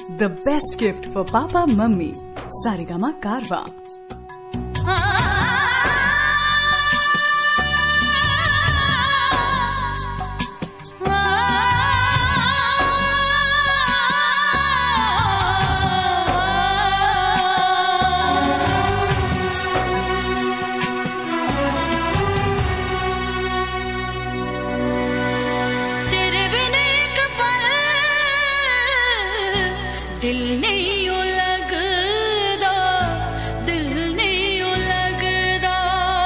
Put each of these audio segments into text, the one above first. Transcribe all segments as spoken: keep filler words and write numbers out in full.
the best gift for Papa Mummy. Saregama Karwa. दिल नहीं लगदा, दिल नहीं लगदा,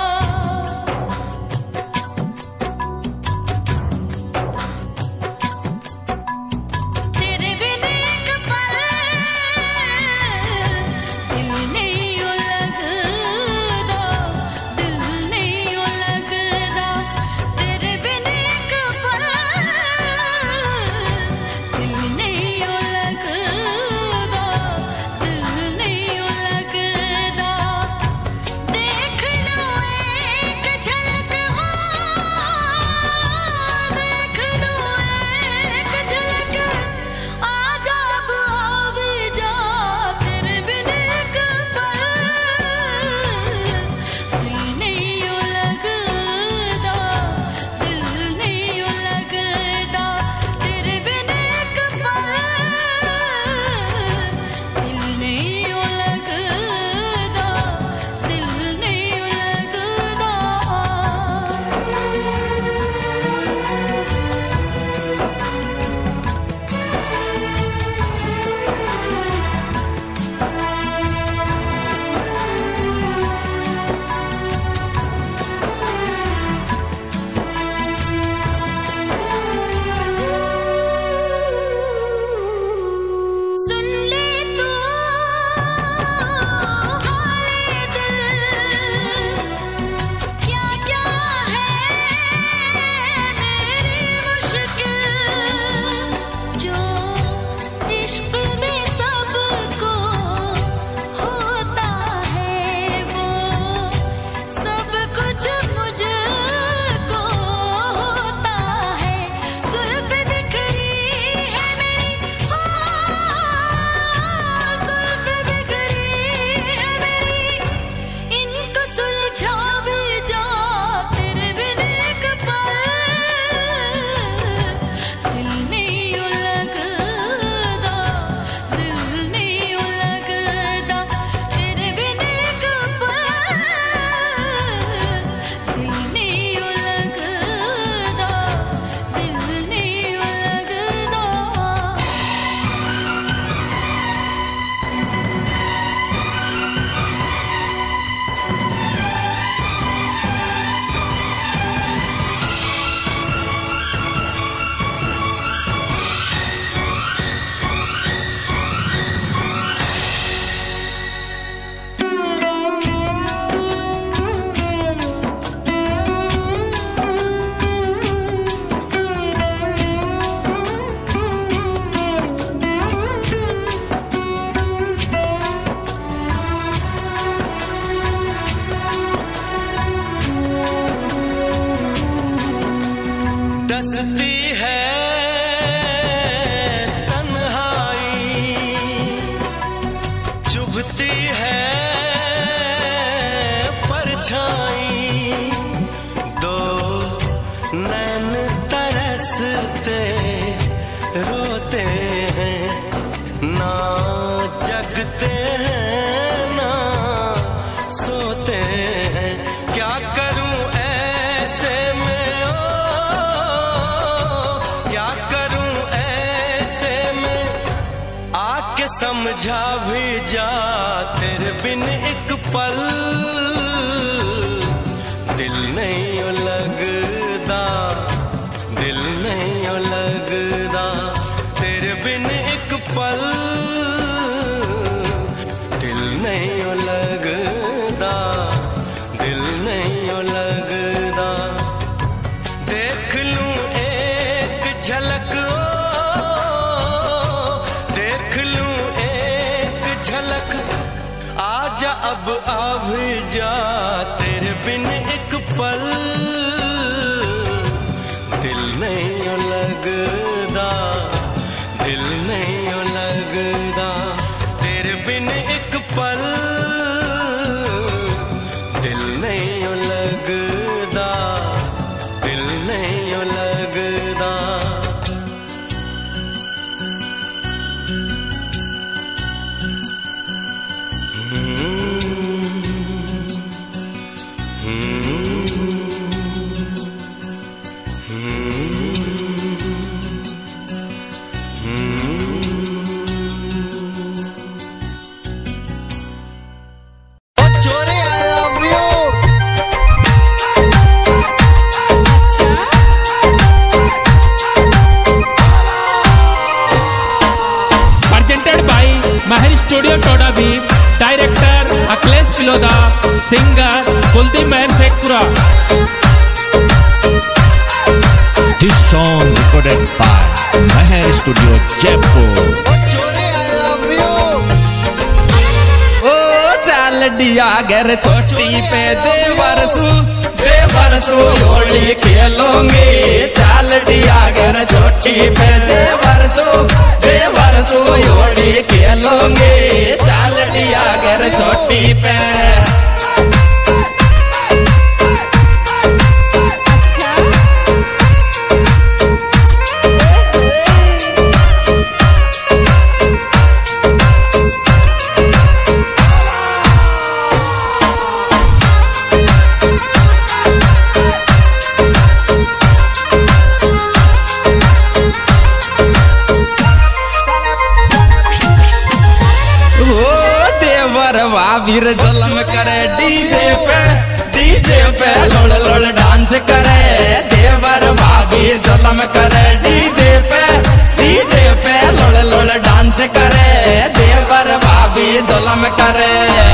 तेरे बिन एक पल दिल नहीं लगदा, दिल नहीं लगदा, तेरे बिन एक पल दिल नहीं लगदा। डसती है तन्हाई, चुभती है परछाई, दो नैन तरसते रोते हैं, ना जगते हैं ना सोते हैं। क्या करूं ऐसे में, समझा भी जा तेरे बिन एक पल दिल नहीं लगदा, दिल नहीं लगदा, तेरे बिन एक पल दिल नहीं लगदा, दिल नहीं लगदा। देख लूं एक झलक, झलक आजा अब आ भी जा तेरे बिन एक पल दिल नहीं लगदा, दिल नहीं लगदा। लगदा तेरे बिन एक पल दिल नहीं लगदा दिल नहीं लगदा महर स्टूडियो टोडा भी director Akhilesh Piloda singer Kuldeep Mahar Shekhpura This song recorded by Mahar Studio Jaipur. ओ चाल दिया घर छोटी पे देवरसू देवरसू होली खेलोगे चाल दिया घर छोटी पे देवरसू देवरसू होली खेलोगे चाल दिया घर छोटी पे वीर जलम करे डीजे पे डीजे पे लोल लोल डांस करे देवर भाभी जलम करे डीजे पे डीजे पे लोल लोल डांस करे देवर भाभी जलम करे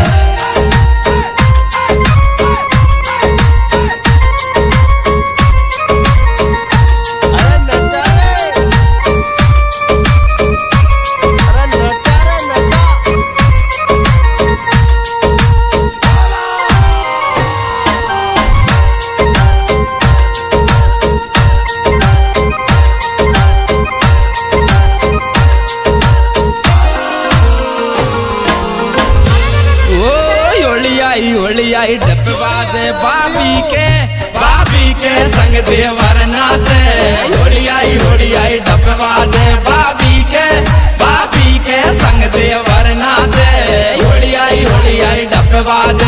होलियाई डपवाजे बाबी के बाबी के संग देवर नाचे होलियाई होलियाई डपवाजे बाबी के बाबी के संग देवर नाचे होलियाई होलियाई डपवाजे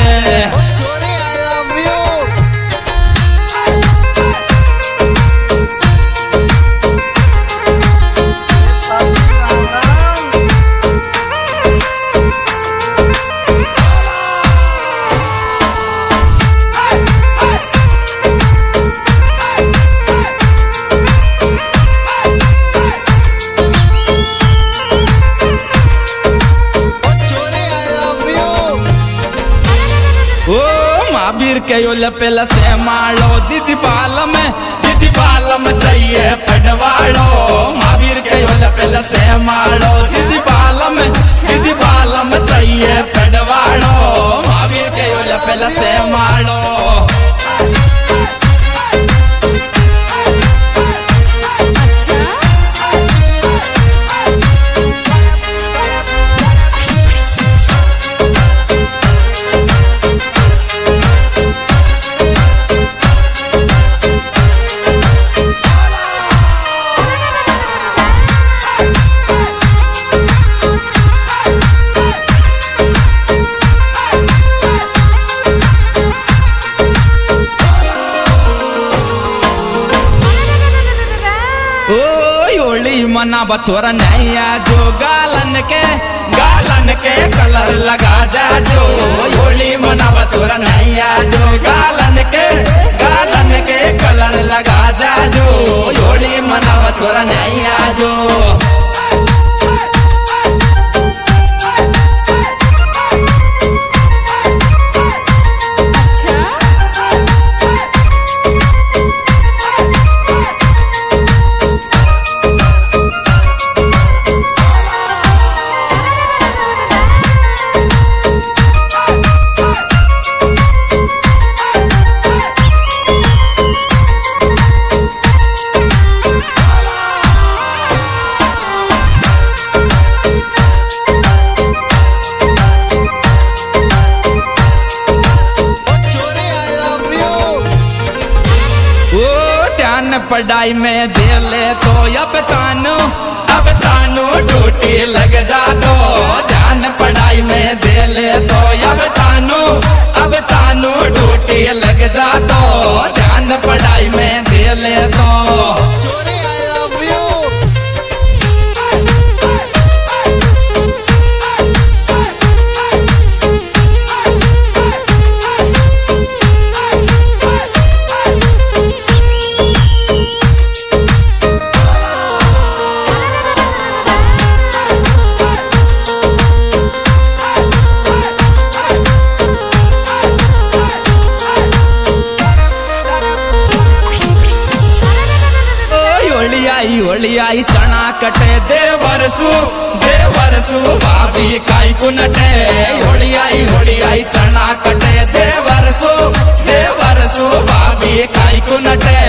महावीर के योल पेला से मालो जिजी बालम जिजी बालम चाहिए पडवालो महावीर के योल पेला से मालो जिजी बालम जिजी बालम चाहिए पडवालो महावीर के योल पेला से मालो मना बछोरा नैया जो गालन के गालन के कलर लगा जा जो होली मना बछोरा नैया जो गालन के गालन के कलर लगा जा जो होली मना बछोरा नैया जो पढ़ाई में दे ले तो अब तानो अब तानो ड्यूटी लग जा तो जान पढ़ाई में दे ले तो अब तानो अब तानो ड्यूटी लग जा तो जान पढ़ाई में दे ले तो चोरी आई लव यू। आई होली आई चना कटे देवरसु देवरसु भाभी काई कुनटे होली आई होली आई चना कटे देवरसु देवरसु भाभी काई कुनटे